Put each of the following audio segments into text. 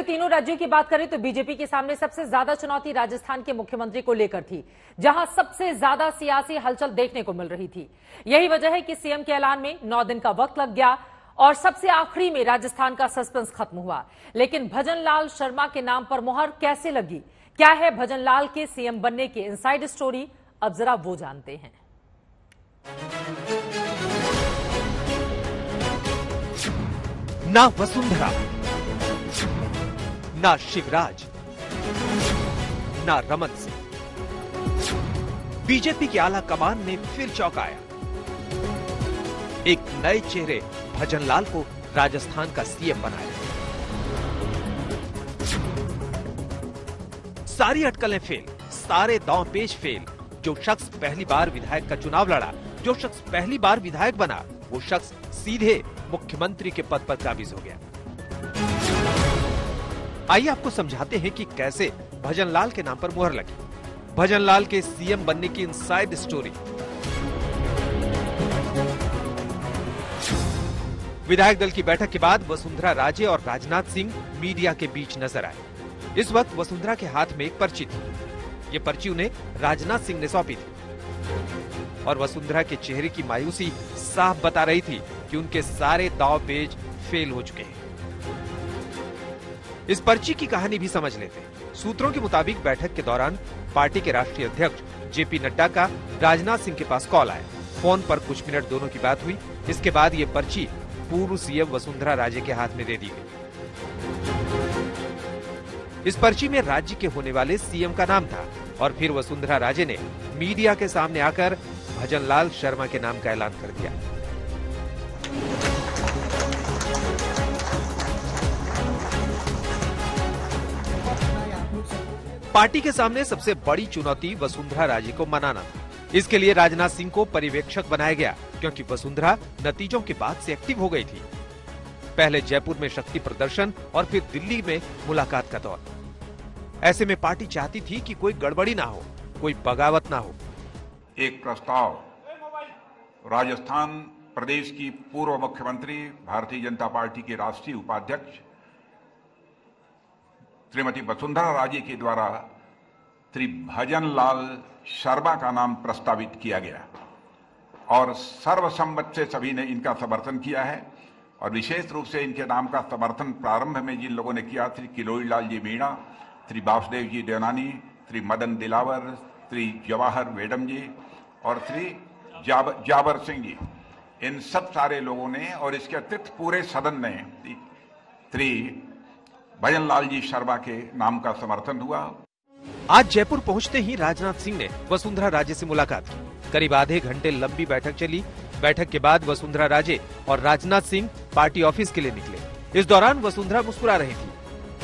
तीनों राज्यों की बात करें तो बीजेपी के सामने सबसे ज्यादा चुनौती राजस्थान के मुख्यमंत्री को लेकर थी, जहां सबसे ज्यादा सियासी हलचल देखने को मिल रही थी। यही वजह है कि सीएम के ऐलान में 9 दिन का वक्त लग गया और सबसे आखिरी में राजस्थान का सस्पेंस खत्म हुआ। लेकिन भजनलाल शर्मा के नाम पर मुहर कैसे लगी, क्या है भजनलाल के सीएम बनने की इनसाइड स्टोरी, अब जरा वो जानते हैं। ना वसुंधरा, ना शिवराज, ना रमन सिंह, बीजेपी की आला कमान ने फिर चौंकाया। एक नए चेहरे भजनलाल को राजस्थान का सीएम बनाया। सारी अटकलें फेल, सारे दांव पेच फेल। जो शख्स पहली बार विधायक का चुनाव लड़ा, जो शख्स पहली बार विधायक बना, वो शख्स सीधे मुख्यमंत्री के पद पर काबिज हो गया। आइए आपको समझाते हैं कि कैसे भजनलाल के नाम पर मुहर लगी। भजनलाल के सीएम बनने की इनसाइड स्टोरी। विधायक दल की बैठक के बाद वसुंधरा राजे और राजनाथ सिंह मीडिया के बीच नजर आए। इस वक्त वसुंधरा के हाथ में एक पर्ची थी। ये पर्ची उन्हें राजनाथ सिंह ने सौंपी थी और वसुंधरा के चेहरे की मायूसी साफ बता रही थी कि उनके सारे दांव पेच फेल हो चुके हैं। इस पर्ची की कहानी भी समझ लेते हैं। सूत्रों के मुताबिक बैठक के दौरान पार्टी के राष्ट्रीय अध्यक्ष जेपी नड्डा का राजनाथ सिंह के पास कॉल आया। फोन पर कुछ मिनट दोनों की बात हुई। इसके बाद ये पर्ची पूर्व सीएम वसुंधरा राजे के हाथ में दे दी गई। इस पर्ची में राज्य के होने वाले सीएम का नाम था और फिर वसुंधरा राजे ने मीडिया के सामने आकर भजनलाल शर्मा के नाम का ऐलान कर दिया। पार्टी के सामने सबसे बड़ी चुनौती वसुंधरा राजे को मनाना था। इसके लिए राजनाथ सिंह को पर्यवेक्षक बनाया गया, क्योंकि वसुंधरा नतीजों के बाद से एक्टिव हो गई थी। पहले जयपुर में शक्ति प्रदर्शन और फिर दिल्ली में मुलाकात का दौर। ऐसे में पार्टी चाहती थी कि कोई गड़बड़ी ना हो, कोई बगावत ना हो। एक प्रस्ताव राजस्थान प्रदेश की पूर्व मुख्यमंत्री, भारतीय जनता पार्टी की राष्ट्रीय उपाध्यक्ष श्रीमती वसुंधरा राजे के द्वारा श्री भजनलाल शर्मा का नाम प्रस्तावित किया गया और सर्वसम्मत से सभी ने इनका समर्थन किया है। और विशेष रूप से इनके नाम का समर्थन प्रारंभ में जिन लोगों ने किया, श्री किरोड़ीलाल जी मीणा, श्री वासुदेव जी देवनानी, श्री मदन दिलावर, श्री जवाहर वेडम जी और श्री जाबर सिंह जी, इन सब सारे लोगों ने और इसके अतिरिक्त पूरे सदन ने श्री भजनलाल जी शर्मा के नाम का समर्थन हुआ। आज जयपुर पहुंचते ही राजनाथ सिंह ने वसुंधरा राजे से मुलाकात की। करीब आधे घंटे लंबी बैठक चली। बैठक के बाद वसुंधरा राजे और राजनाथ सिंह पार्टी ऑफिस के लिए निकले। इस दौरान वसुंधरा मुस्कुरा रही थी।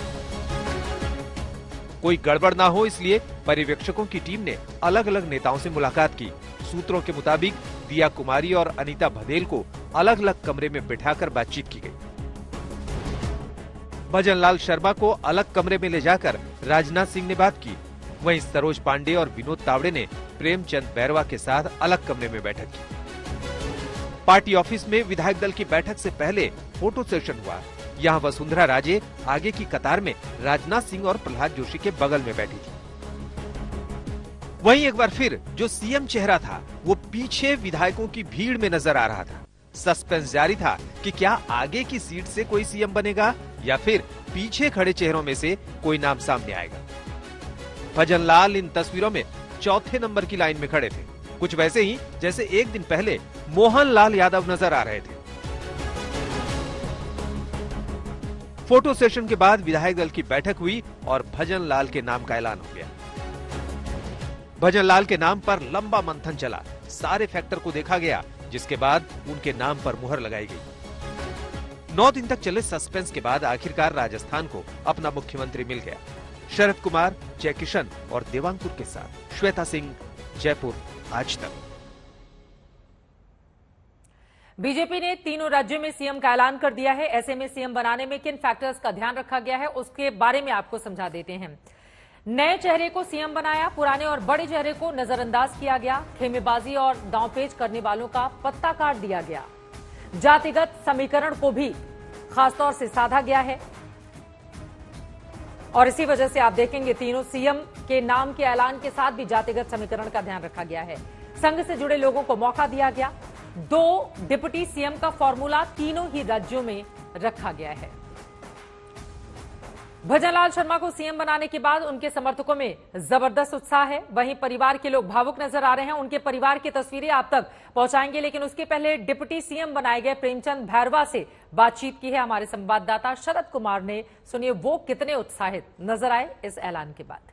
कोई गड़बड़ ना हो इसलिए पर्यवेक्षकों की टीम ने अलग अलग नेताओं से मुलाकात की। सूत्रों के मुताबिक दिया कुमारी और अनीता भदेल को अलग अलग कमरे में बिठाकर बातचीत की गई। भजनलाल शर्मा को अलग कमरे में ले जाकर राजनाथ सिंह ने बात की। वहीं सरोज पांडे और विनोद तावड़े ने प्रेमचंद बैरवा के साथ अलग कमरे में बैठक की। पार्टी ऑफिस में विधायक दल की बैठक से पहले फोटो सेशन हुआ। यहाँ वसुंधरा राजे आगे की कतार में राजनाथ सिंह और प्रहलाद जोशी के बगल में बैठी थी। वहीं एक बार फिर जो सीएम चेहरा था वो पीछे विधायकों की भीड़ में नजर आ रहा था। सस्पेंस जारी था कि क्या आगे की सीट से कोई सीएम बनेगा या फिर पीछे खड़े चेहरों में से कोई नाम सामने आएगा। भजनलाल इन तस्वीरों में चौथे नंबर की लाइन में खड़े थे, कुछ वैसे ही जैसे एक दिन पहले मोहनलाल यादव नजर आ रहे थे। फोटो सेशन के बाद विधायक दल की बैठक हुई और भजनलाल के नाम का ऐलान हो गया। भजनलाल के नाम पर लंबा मंथन चला, सारे फैक्टर को देखा गया, जिसके बाद उनके नाम पर मुहर लगाई गई। 9 दिन तक चले सस्पेंस के बाद आखिरकार राजस्थान को अपना मुख्यमंत्री मिल गया। शरद कुमार, जयकिशन और देवांकुर के साथ श्वेता सिंह, जयपुर, आज तक। बीजेपी ने तीनों राज्यों में सीएम का ऐलान कर दिया है। ऐसे में सीएम बनाने में किन फैक्टर्स का ध्यान रखा गया है उसके बारे में आपको समझा देते हैं। नए चेहरे को सीएम बनाया, पुराने और बड़े चेहरे को नजरअंदाज किया गया। खेमेबाजी और दांवपेच करने वालों का पत्ता काट दिया गया। जातिगत समीकरण को भी खासतौर से साधा गया है। और इसी वजह से आप देखेंगे तीनों सीएम के नाम के ऐलान के साथ भी जातिगत समीकरण का ध्यान रखा गया है। संघ से जुड़े लोगों को मौका दिया गया। 2 डिप्टी सीएम का फॉर्मूला तीनों ही राज्यों में रखा गया है। भजनलाल शर्मा को सीएम बनाने के बाद उनके समर्थकों में जबरदस्त उत्साह है। वहीं परिवार के लोग भावुक नजर आ रहे हैं। उनके परिवार की तस्वीरें आप तक पहुंचाएंगे, लेकिन उसके पहले डिप्टी सीएम बनाए गए प्रेमचंद भैरवा से बातचीत की है हमारे संवाददाता शरद कुमार ने। सुनिए वो कितने उत्साहित नजर आए इस ऐलान के बाद।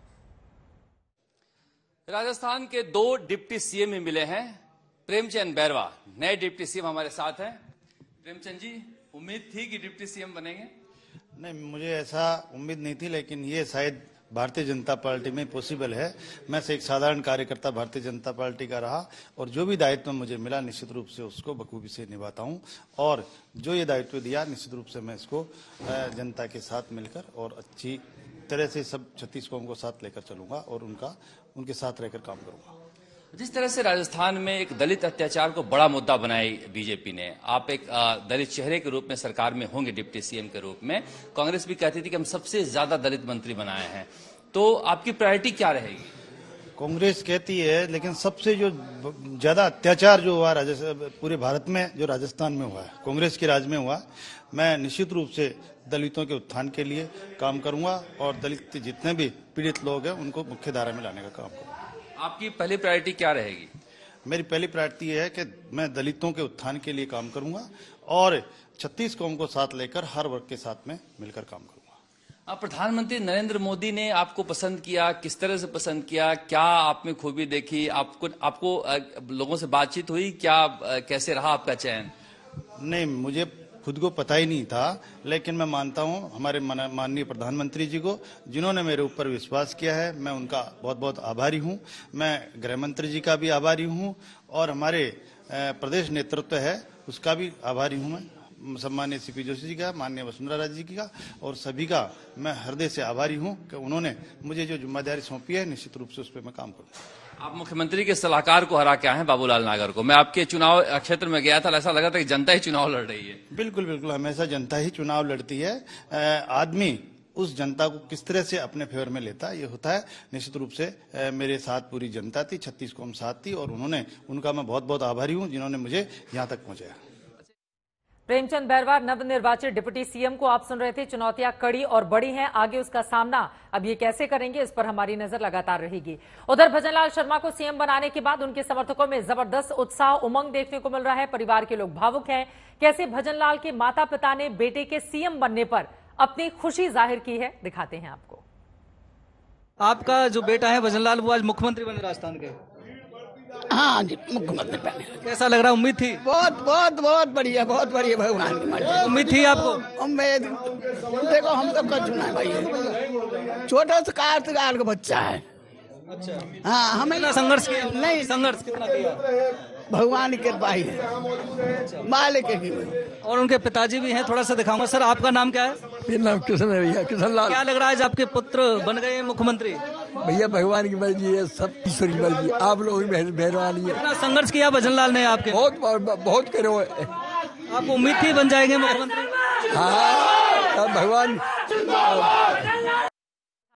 राजस्थान के 2 डिप्टी सीएम ही मिले हैं। प्रेमचंद भैरवा नए डिप्टी सीएम हमारे साथ हैं। प्रेमचंद जी, उम्मीद थी कि डिप्टी सीएम बनेंगे? नहीं, मुझे ऐसा उम्मीद नहीं थी, लेकिन ये शायद भारतीय जनता पार्टी में पॉसिबल है। मैं से एक साधारण कार्यकर्ता भारतीय जनता पार्टी का रहा और जो भी दायित्व मुझे मिला निश्चित रूप से उसको बखूबी से निभाता हूं और जो ये दायित्व दिया निश्चित रूप से मैं इसको जनता के साथ मिलकर और अच्छी तरह से सब 36 कौम को साथ लेकर चलूंगा और उनके साथ रहकर काम करूंगा। जिस तरह से राजस्थान में एक दलित अत्याचार को बड़ा मुद्दा बनाई बीजेपी ने, आप एक दलित चेहरे के रूप में सरकार में होंगे डिप्टी सीएम के रूप में। कांग्रेस भी कहती थी कि हम सबसे ज्यादा दलित मंत्री बनाए हैं, तो आपकी प्रायोरिटी क्या रहेगी? कांग्रेस कहती है, लेकिन सबसे जो ज्यादा अत्याचार जो हुआ पूरे भारत में, जो राजस्थान में हुआ है, कांग्रेस के राज में हुआ। मैं निश्चित रूप से दलितों के उत्थान के लिए काम करूंगा और दलित जितने भी पीड़ित लोग हैं उनको मुख्य धारा में लाने का काम करूंगा। आपकी पहली प्रायोरिटी क्या रहेगी? मेरी पहली प्रायोरिटी यह है कि मैं दलितों के उत्थान के लिए काम करूंगा और 36 कौम को साथ लेकर हर वर्ग के साथ में मिलकर काम करूंगा। प्रधानमंत्री नरेंद्र मोदी ने आपको पसंद किया, किस तरह से पसंद किया? क्या आप में खूबी देखी? आपको लोगों से बातचीत हुई? क्या कैसे रहा आपका चयन? नहीं, मुझे खुद को पता ही नहीं था, लेकिन मैं मानता हूं हमारे माननीय प्रधानमंत्री जी को, जिन्होंने मेरे ऊपर विश्वास किया है। मैं उनका बहुत बहुत आभारी हूं। मैं गृह मंत्री जी का भी आभारी हूं और हमारे प्रदेश नेतृत्व है उसका भी आभारी हूं। मैं सम्मानीय सीपी जोशी जी का, माननीय वसुंधरा राजे जी का और सभी का मैं हृदय से आभारी हूं कि उन्होंने मुझे जो जिम्मेदारी सौंपी है निश्चित रूप से उस पर मैं काम करूंगा। आप मुख्यमंत्री के सलाहकार को हरा के आए हैं, बाबूलाल नागर को। मैं आपके चुनाव क्षेत्र में गया था, ऐसा लगा था कि जनता ही चुनाव लड़ रही है। बिल्कुल बिल्कुल, हमेशा जनता ही चुनाव लड़ती है। आदमी उस जनता को किस तरह से अपने फेवर में लेता है ये होता है। निश्चित रूप से मेरे साथ पूरी जनता थी, 36 कौम साथ थी और उनका मैं बहुत बहुत आभारी हूं जिन्होंने मुझे यहां तक पहुंचाया। प्रेमचंद भैरवा नवनिर्वाचित डिप्टी सीएम को आप सुन रहे थे। चुनौतियां कड़ी और बड़ी हैं, आगे उसका सामना अब ये कैसे करेंगे इस पर हमारी नजर लगातार रहेगी। उधर भजनलाल शर्मा को सीएम बनाने के बाद उनके समर्थकों में जबरदस्त उत्साह उमंग देखने को मिल रहा है। परिवार के लोग भावुक हैं। कैसे भजनलाल के माता पिता ने बेटे के सीएम बनने पर अपनी खुशी जाहिर की है, दिखाते हैं आपको। आपका जो बेटा है भजनलाल, वो आज मुख्यमंत्री बने राजस्थान के। हाँ जी, मुख्यमंत्री बने। कैसा लग रहा? उम्मीद थी? बहुत बहुत बहुत बढ़िया, बहुत बढ़िया। भगवान की मर्जी। उम्मीद थी आपको? उम्मीद देखो, हम तो कर चुना है भाई। छोटा सा कार्तिकाल का बच्चा है। अच्छा, हाँ, हमें संघर्ष किया? नहीं, संघर्ष कितना किया? भगवान की कृपा ही है, मालिक की। और उनके पिताजी भी हैं, थोड़ा सा दिखाऊंगा। सर, आपका नाम क्या है? मेरा नाम किशन है भैया, किशन लाल। क्या लग रहा है आज आपके पुत्र बन गए मुख्यमंत्री? भैया भगवान की मर्जी है, सब ईश्वर की मर्जी है, आप लोगों की मेहरबानी है। कितना संघर्ष किया भजनलाल ने आपके? बहुत करो। आपको उम्मीद थी बन जाएंगे मुख्यमंत्री? हाँ, भगवान